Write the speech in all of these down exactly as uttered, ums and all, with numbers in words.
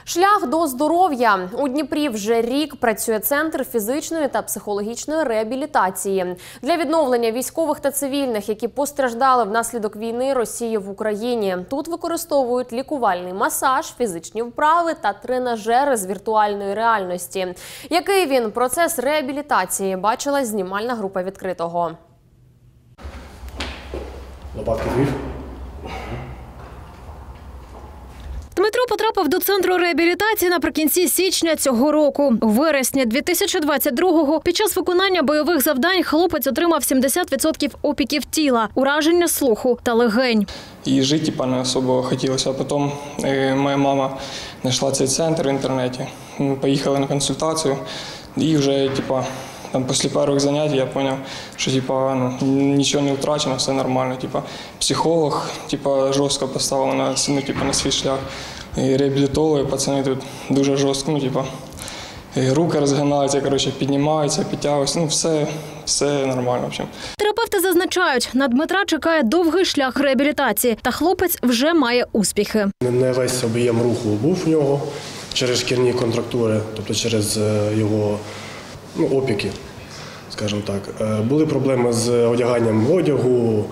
Шлях до здоров'я. У Дніпрі вже рік працює Центр фізичної та психологічної реабілітації. Для відновлення військових та цивільних, які постраждали внаслідок війни Росії в Україні. Тут використовують лікувальний масаж, фізичні вправи та тренажери з віртуальної реальності. Який він процес реабілітації, бачила знімальна група «Відкритого». Лопатки дві. Дмитро потрапив до центру реабілітації наприкінці січня цього року. У вересні дві тисячі двадцять другого під час виконання бойових завдань хлопець отримав сімдесят відсотків опіків тіла, ураження слуху та легень. І жити типа, не особо хотілося. А потім е, моя мама знайшла цей центр в інтернеті. Ми поїхали на консультацію і вже типа, там, після перших занять я зрозумів, що типа, ну, нічого не втрачено, все нормально. Типа, психолог типа, жорстко поставив на, ну, типа, на свій шлях. І реабілітологи, пацани тут дуже жорстко, ну, типа, руки розгинаються, коротше, піднімаються, підтягуються, ну все, все нормально. В общем. Терапевти зазначають, на Дмитра чекає довгий шлях реабілітації, та хлопець вже має успіхи. Не весь об'єм руху був в нього через шкірні контрактури, тобто через його ну, опіки, скажімо так. Були проблеми з одяганням одягу,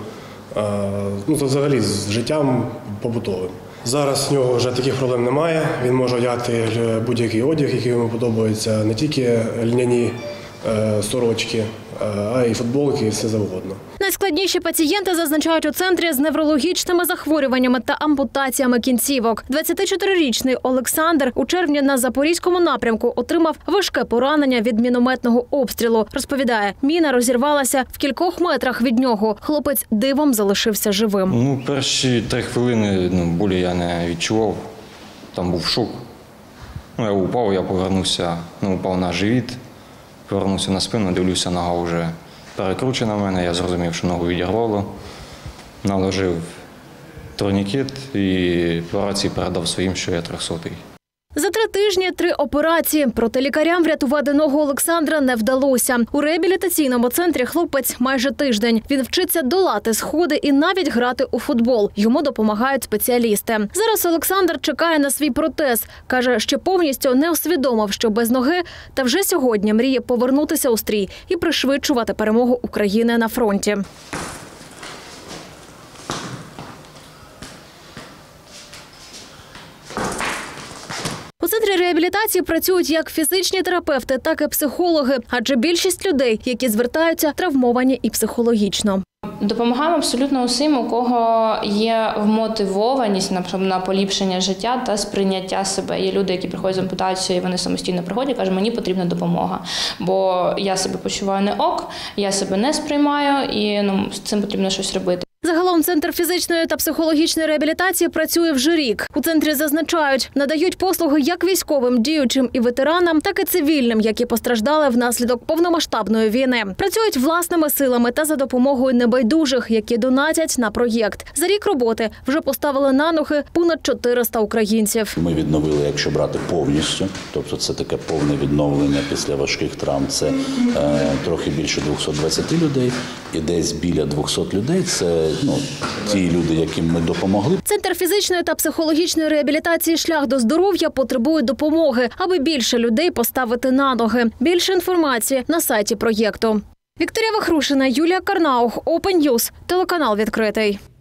ну, взагалі з життям побутовим. Зараз в нього вже таких проблем немає, він може одягати будь-який одяг, який йому подобається, не тільки льняні е, сорочки, а й футболки, і все завгодно. Найскладніші пацієнти зазначають у центрі з неврологічними захворюваннями та ампутаціями кінцівок. двадцятичотирирічний Олександр у червні на Запорізькому напрямку отримав важке поранення від мінометного обстрілу. Розповідає, міна розірвалася в кількох метрах від нього. Хлопець дивом залишився живим. Ну, перші три хвилини ну, болі я не відчував. Там був шок. Ну, я упав, я повернувся, ну, упав на живіт, повернувся на спину, дивлюся, нога вже перекручена в мене, я зрозумів, що ногу відірвало, наложив турнікет і по рації передав своїм, що я трьохсотий. За три тижні три операції. Проте лікарям врятувати ногу Олександра не вдалося. У реабілітаційному центрі хлопець майже тиждень. Він вчиться долати сходи і навіть грати у футбол. Йому допомагають спеціалісти. Зараз Олександр чекає на свій протез. Каже, ще повністю не усвідомив, що без ноги, та вже сьогодні мріє повернутися у стрій і пришвидшувати перемогу України на фронті. У центрі реабілітації працюють як фізичні терапевти, так і психологи, адже більшість людей, які звертаються, травмовані і психологічно. Допомагаємо абсолютно усім, у кого є вмотивованість на поліпшення життя та сприйняття себе. Є люди, які приходять з ампутацією, і вони самостійно приходять і кажуть, мені потрібна допомога, бо я себе почуваю не ок, я себе не сприймаю і ну, з цим потрібно щось робити. Загалом Центр фізичної та психологічної реабілітації працює вже рік. У центрі зазначають, надають послуги як військовим, діючим і ветеранам, так і цивільним, які постраждали внаслідок повномасштабної війни. Працюють власними силами та за допомогою небайдужих, які донатять на проєкт. За рік роботи вже поставили на ноги понад чотириста українців. Ми відновили, якщо брати повністю, тобто це таке повне відновлення після важких травм, це е, трохи більше двохсот двадцяти людей і десь біля двохсот людей – це ну, ті люди, яким ми допомогли. Центр фізичної та психологічної реабілітації «Шлях до здоров'я» потребує допомоги, аби більше людей поставити на ноги. Більше інформації на сайті проєкту. Вікторія Вахрушина, Юлія Карнаух, Open News, телеканал «Відкритий».